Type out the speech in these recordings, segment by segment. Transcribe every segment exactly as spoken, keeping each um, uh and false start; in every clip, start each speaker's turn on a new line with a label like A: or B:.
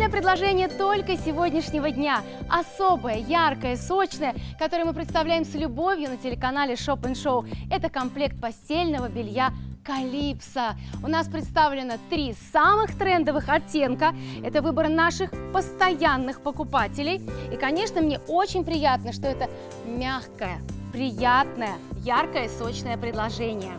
A: Специальное предложение только сегодняшнего дня. Особое, яркое, сочное, которое мы представляем с любовью на телеканале Shop and Show. Это комплект постельного белья Калипсо. У нас представлено три самых трендовых оттенка. Это выбор наших постоянных покупателей. И, конечно, мне очень приятно, что это мягкое, приятное, яркое, сочное предложение.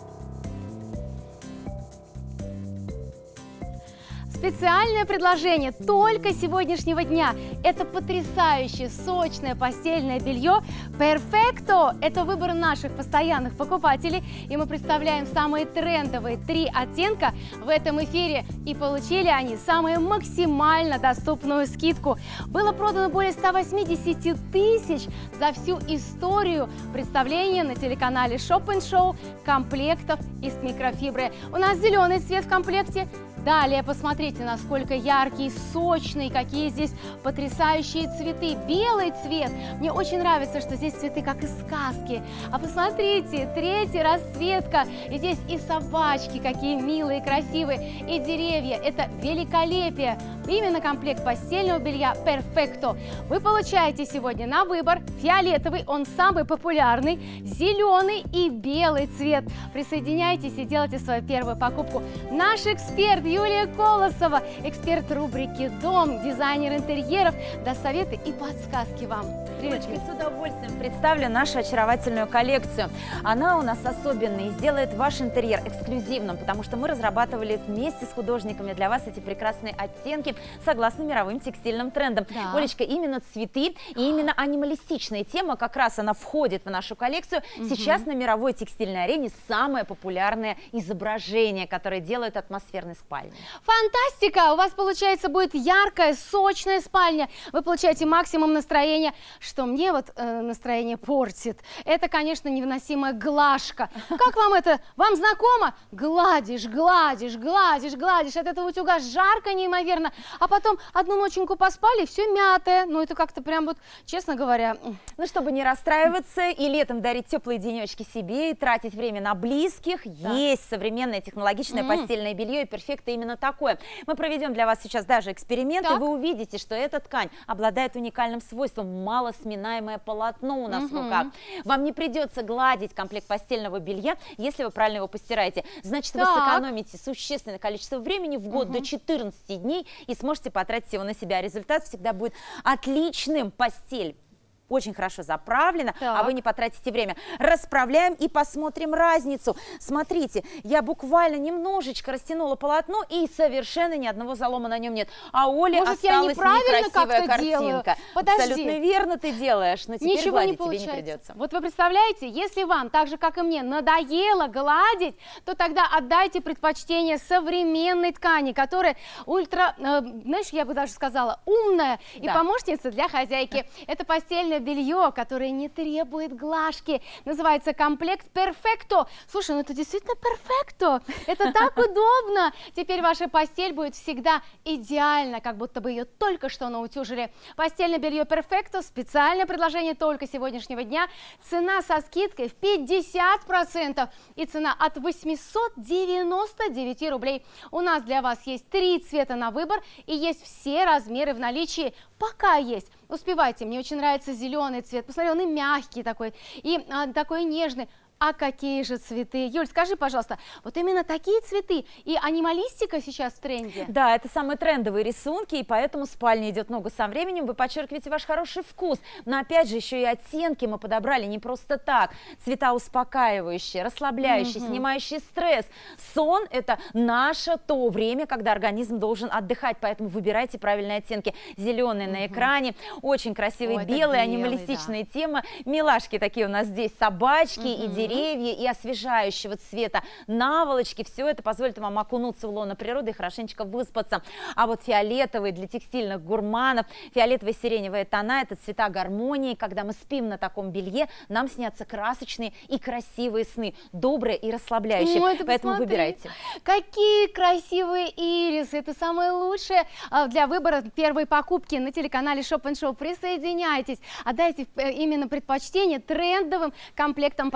A: Специальное предложение только сегодняшнего дня. Это потрясающее, сочное постельное белье Perfecto. Это выбор наших постоянных покупателей. И мы представляем самые трендовые три оттенка в этом эфире. И получили они самую максимально доступную скидку. Было продано более ста восьмидесяти тысяч за всю историю представления на телеканале Shop and Show комплектов из микрофибры. У нас зеленый цвет в комплекте. Далее посмотрите, насколько яркий, сочный, какие здесь потрясающие цветы. Белый цвет. Мне очень нравится, что здесь цветы как из сказки. А посмотрите, третья расцветка. И здесь и собачки, какие милые, красивые, и деревья. Это великолепие. Именно комплект постельного белья Perfecto. Вы получаете сегодня на выбор фиолетовый, он самый популярный, зеленый и белый цвет. Присоединяйтесь и делайте свою первую покупку. Наш эксперт Юлия Колосова, эксперт рубрики «Дом», дизайнер интерьеров, даст советы и подсказки вам. Привет,
B: Юлечка, с удовольствием представлю нашу очаровательную коллекцию. Она у нас особенная и сделает ваш интерьер эксклюзивным, потому что мы разрабатывали вместе с художниками для вас эти прекрасные оттенки согласно мировым текстильным трендам. Да. Олечка, именно цветы и именно анималистичная тема, как раз она входит в нашу коллекцию. Угу. Сейчас на мировой текстильной арене самое популярное изображение, которое делает атмосферной спальни.
A: Фантастика! У вас, получается, будет яркая, сочная спальня. Вы получаете максимум настроения. Что мне вот э, настроение портит, это, конечно, невыносимая глажка. Как вам это? Вам знакомо? Гладишь, гладишь, гладишь, гладишь. От этого утюга жарко неимоверно. А потом одну ноченьку поспали, все мятое. Ну, это как-то прям вот, честно говоря...
B: Ну, чтобы не расстраиваться и летом дарить теплые денечки себе и тратить время на близких, да. Есть современное технологичное mm. постельное белье и Perfecto именно такое. Мы проведем для вас сейчас даже эксперимент, так. и вы увидите, что эта ткань обладает уникальным свойством мало сминаемое полотно у нас угу. в руках. Вам не придется гладить комплект постельного белья, если вы правильно его постираете. Значит, так. вы сэкономите существенное количество времени в год угу. до четырнадцати дней и сможете потратить его на себя. Результат всегда будет отличным. Постель очень хорошо заправлена, так. а вы не потратите время. Расправляем и посмотрим разницу. Смотрите, я буквально немножечко растянула полотно, и совершенно ни одного залома на нем нет. А у Оли
A: Может,
B: осталась некрасивая картинка.
A: Подожди.
B: Абсолютно верно ты делаешь, но теперь
A: Ничего
B: гладить
A: не
B: тебе не придется.
A: Вот вы представляете, если вам, так же как и мне, надоело гладить, то тогда отдайте предпочтение современной ткани, которая ультра, э, знаешь, я бы даже сказала, умная да. и помощница для хозяйки. Это постельное белье, которое не требует глажки. Называется комплект Perfecto. Слушай, ну это действительно Perfecto. Это так удобно. Теперь ваша постель будет всегда идеально, как будто бы ее только что наутюжили. Постельное белье Perfecto. Специальное предложение только сегодняшнего дня. Цена со скидкой в пятьдесят процентов. И цена от восьмисот девяноста девяти рублей. У нас для вас есть три цвета на выбор. И есть все размеры в наличии. Пока есть. Успевайте, мне очень нравится зеленый цвет. Посмотри, он и мягкий такой, и а, такой нежный. А какие же цветы? Юль, скажи, пожалуйста, вот именно такие цветы и анималистика сейчас в тренде?
B: Да, это самые трендовые рисунки, и поэтому спальня идет ногу со временем. Вы подчеркиваете ваш хороший вкус. Но опять же, еще и оттенки мы подобрали не просто так. Цвета успокаивающие, расслабляющие, mm-hmm. снимающие стресс. Сон – это наше то время, когда организм должен отдыхать, поэтому выбирайте правильные оттенки. Зеленый mm-hmm. на экране, очень красивый Ой, белый, белый, анималистичная да. тема. Милашки такие у нас здесь, собачки mm-hmm. и деревья. Деревья и освежающего цвета наволочки, все это позволит вам окунуться в лоно природы и хорошенечко выспаться. А вот фиолетовые для текстильных гурманов, фиолетовые сиреневые тона – это цвета гармонии. Когда мы спим на таком белье, нам снятся красочные и красивые сны, добрые и расслабляющие. Ой, поэтому посмотри. Выбирайте.
A: Какие красивые ирисы! Это самое лучшее для выбора первой покупки на телеканале Shop and Show. Присоединяйтесь, отдайте именно предпочтение трендовым комплектам постельного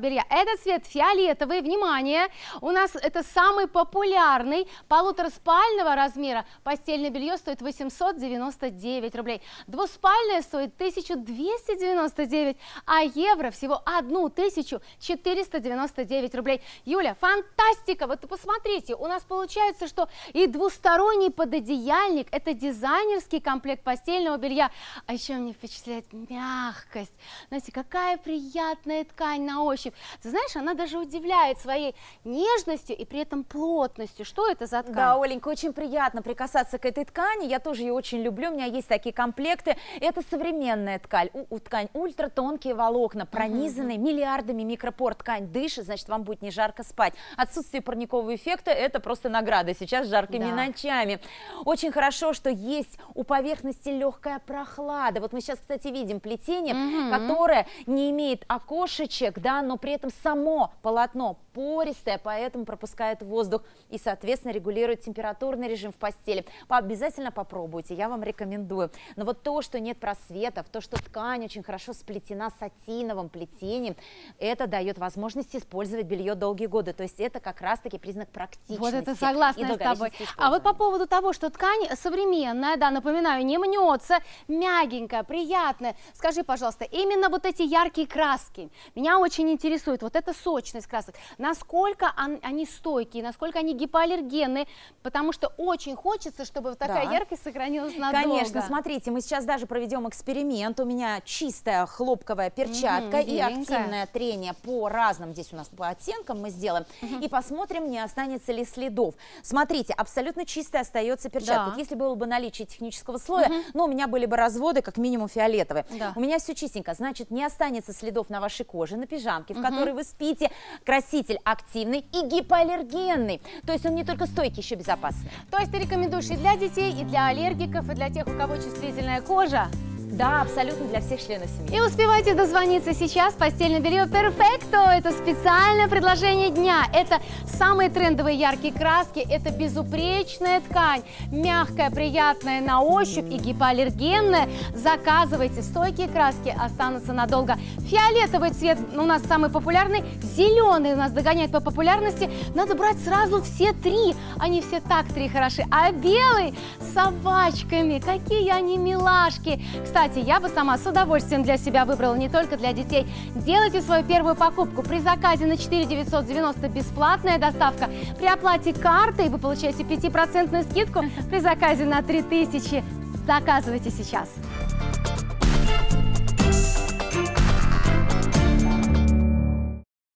A: белья. Этот цвет фиолетовый, внимание, у нас это самый популярный полутораспального размера. Постельное белье стоит восемьсот девяносто девять рублей. Двуспальное стоит тысяча двести девяносто девять, а евро всего тысячу четыреста девяносто девять рублей. Юля, фантастика! Вот посмотрите, у нас получается, что и двусторонний пододеяльник, это дизайнерский комплект постельного белья. А еще мне впечатляет мягкость. Знаете, какая приятная ткань на ощупь. Ты знаешь, она даже удивляет своей нежностью и при этом плотностью. Что это за ткань?
B: Да, Оленька, очень приятно прикасаться к этой ткани. Я тоже ее очень люблю. У меня есть такие комплекты. Это современная ткань. У, у ткань ультратонкие волокна, пронизанные угу. миллиардами микропор. Ткань дышит, значит, вам будет не жарко спать. Отсутствие парникового эффекта – это просто награда. Сейчас жаркими да. ночами. Очень хорошо, что есть у поверхности легкая прохлада. Вот мы сейчас, кстати, видим плетение, угу. которое не имеет окошечек, да, но при этом само полотно пористое, поэтому пропускает воздух и, соответственно, регулирует температурный режим в постели. Обязательно попробуйте, я вам рекомендую. Но вот то, что нет просветов, то, что ткань очень хорошо сплетена сатиновым плетением, это дает возможность использовать белье долгие годы. То есть это как раз-таки признак практичности.
A: Вот это согласна с тобой. А вот по поводу того, что ткань современная, да, напоминаю, не мнется, мягенькая, приятная. Скажи, пожалуйста, именно вот эти яркие краски меня очень интересует. Вот эта сочность красок. Насколько они стойкие, насколько они гипоаллергенные, потому что очень хочется, чтобы вот такая да. яркость сохранилась надолго.
B: Конечно, смотрите, мы сейчас даже проведем эксперимент. У меня чистая хлопковая перчатка угу, и активное трение по разным, здесь у нас по оттенкам мы сделаем, угу. и посмотрим, не останется ли следов. Смотрите, абсолютно чистая остается перчатка. Да. Если было бы наличие технического слоя, угу. но у меня были бы разводы, как минимум фиолетовые. Да. У меня все чистенько, значит, не останется следов на вашей коже, на пижамке, в угу. которой вы спите. Краситель активный и гипоаллергенный. То есть он не только стойкий, еще безопасный.
A: То есть ты рекомендуешь и для детей, и для аллергиков, и для тех, у кого чувствительная кожа?
B: Да, абсолютно для всех членов семьи.
A: И успевайте дозвониться сейчас. Постельное белье Perfecto. Это специальное предложение дня. Это самые трендовые яркие краски. Это безупречная ткань. Мягкая, приятная на ощупь и гипоаллергенная. Заказывайте. Стойкие краски останутся надолго. Фиолетовый цвет у нас самый популярный. Зеленый у нас догоняет по популярности. Надо брать сразу все три. Они все так три хороши. А белый с собачками. Какие они милашки. Кстати, Кстати, я бы сама с удовольствием для себя выбрала не только для детей. Делайте свою первую покупку. При заказе на четыре тысячи девятьсот девяносто бесплатная доставка. При оплате картой вы получаете пятипроцентную скидку. При заказе на три тысячи заказывайте сейчас.